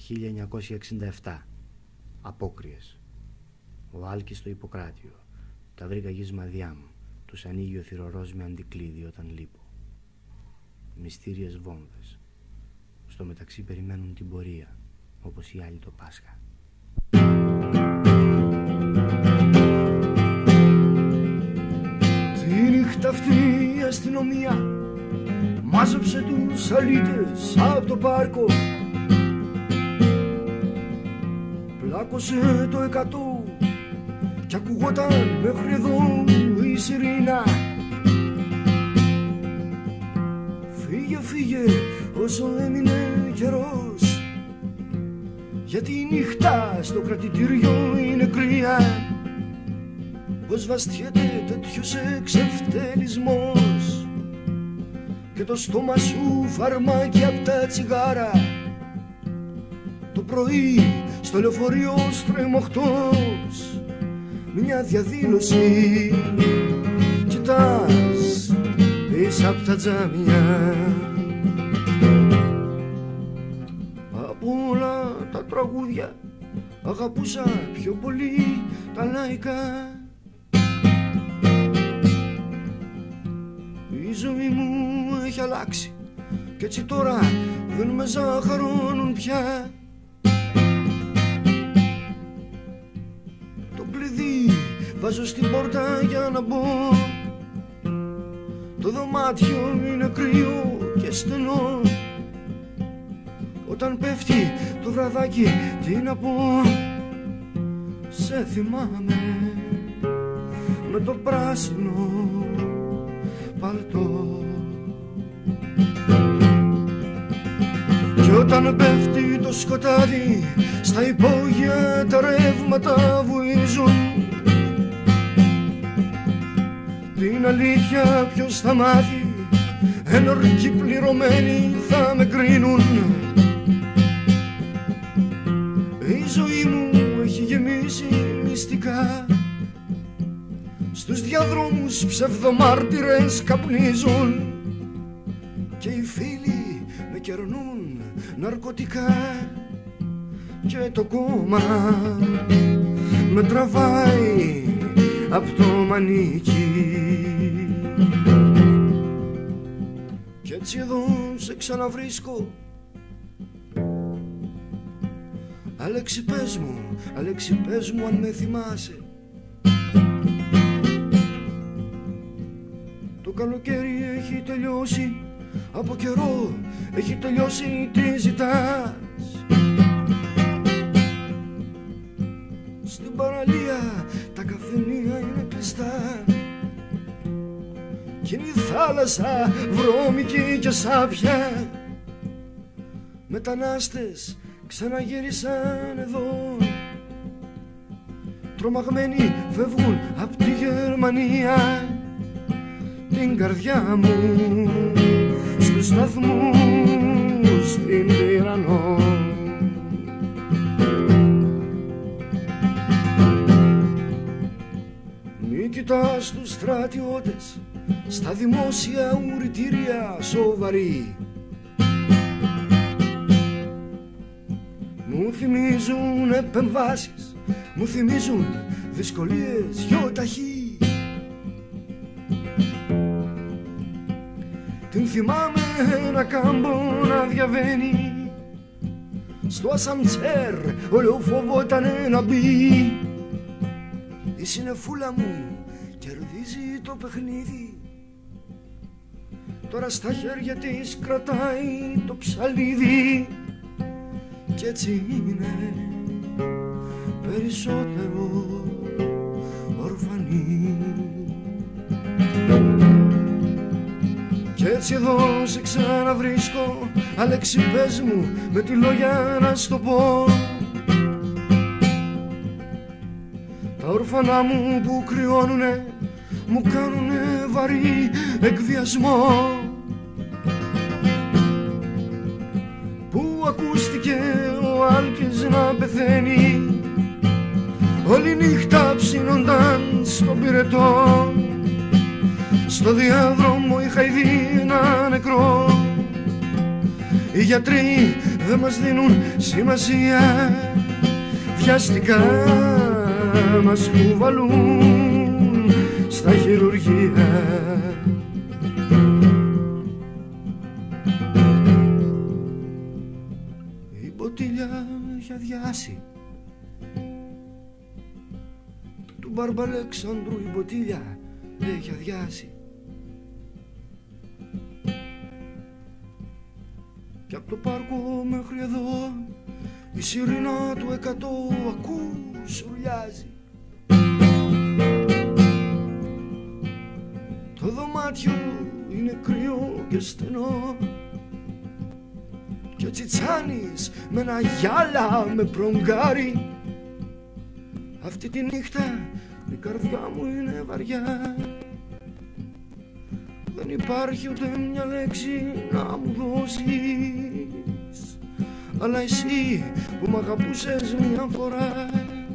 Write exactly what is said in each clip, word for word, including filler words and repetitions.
χίλια εννιακόσια εξήντα επτά. Απόκριες. Ο Άλκης στο Ιπποκράτιο. Τα βρήκα γης μαδιά μου. Τους ανοίγει ο θυρωρός με αντικλείδι όταν λείπω. Μυστήριες βόμβες. Στο μεταξύ περιμένουν την πορεία, όπως οι άλλοι το Πάσχα. Τη νύχτα αυτή η αστυνομία μάζεψε τους αλήτες από το πάρκο. Πλάκωσε το εκατό κι ακουγόταν μέχρι εδώ η σιρήνα. Φύγε, φύγε όσο έμεινε καιρός, γιατί η νύχτα στο κρατητήριο είναι κρύα. Πως βαστιέται τέτοιος εξευτελισμός και το στόμα σου φαρμάκι απ' τα τσιγάρα. Το πρωί στο λεωφορείο στρεμοχτός μια διαδήλωση κοιτάς πίσω απ' τα τζάμια. Από όλα τα τραγούδια αγαπούσα πιο πολύ τα λαϊκά. Η ζωή μου έχει αλλάξει κι έτσι τώρα δεν με ζαχαρώνουν πια. Το κλειδί βάζω στην πόρτα για να μπω. Το δωμάτιο είναι κρύο και στενό. Όταν πέφτει το βραδάκι τι να πω. Σε θυμάμαι με το πράσινο παλτό. Κι όταν πέφτει το σκοτάδι στα υπόγεια τα ρεύματα βουίζουν. Την αλήθεια ποιος θα μάθει, ενορκοί πληρωμένοι θα με κρίνουν. Η ζωή μου έχει γεμίσει μυστικά. Στους διαδρόμους ψευδομάρτυρες καπνίζουν και οι φίλοι με κερνούν ναρκωτικά. Και το κόμμα με τραβάει απ' το μανίκι. Κι έτσι εδώ σε ξαναβρίσκω. Αλέξη πες μου, Αλέξη πες μου αν με θυμάσαι. Το καλοκαίρι έχει τελειώσει, από καιρό έχει τελειώσει, τι ζητάς. Στην παραλία τα καφενεία είναι κλειστά κι είναι η θάλασσα βρώμικη και σάπια. Μετανάστες ξαναγύρισαν εδώ, τρομαγμένοι φεύγουν απ' τη Γερμανία. Την καρδιά μου στους σταθμούς την τυραννώ. Μη κοιτάς τους στρατιώτες στα δημόσια ουρητήρια σοβαροί. Μου θυμίζουν επεμβάσεις, μου θυμίζουν δυσκολίες γιοταχή. Την θυμάμαι ένα κάμπο να διαβαίνει στο ασαντσέρ, όλο φοβότανε να μπει. Η συννεφούλα μου κερδίζει το παιχνίδι, τώρα στα χέρια της κρατάει το ψαλίδι. Κι έτσι είναι περισσότερο ορφανή. Κι έτσι εδώ σε ξαναβρίσκω. Αλέξη πες μου με τη λόγια να σου το πω. Τα όρφανα μου που κρυώνουνε μου κάνουνε βαρύ εκβιασμό. Πού ακούστηκε ο Άλκης να πεθαίνει, όλη νύχτα ψήνονταν στον πυρετό. Στο διάδρομο είχα ήδη ένα νεκρό. Οι γιατροί δεν μας δίνουν σημασία, βιαστικά μας κουβαλούν στα χειρουργεία. Η μποτήλια έχει αδειάσει, του Μπαρμπαλέξανδρου η μποτήλια έχει αδειάσει. Κι απ' το πάρκο μέχρι εδώ η σιρήνα του εκατό ακούς ουρλιάζει. Το δωμάτιο είναι κρύο και στενό και ο Τσιτσάνης με ένα γυάλα με προγκάρι. Αυτή τη νύχτα η καρδιά μου είναι βαριά, δεν υπάρχει ούτε μια λέξη να μου δώσεις, αλλά εσύ που μ' αγαπούσες μια φορά,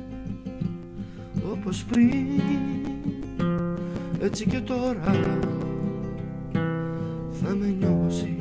όπως πριν έτσι και τώρα θα με νιώσεις.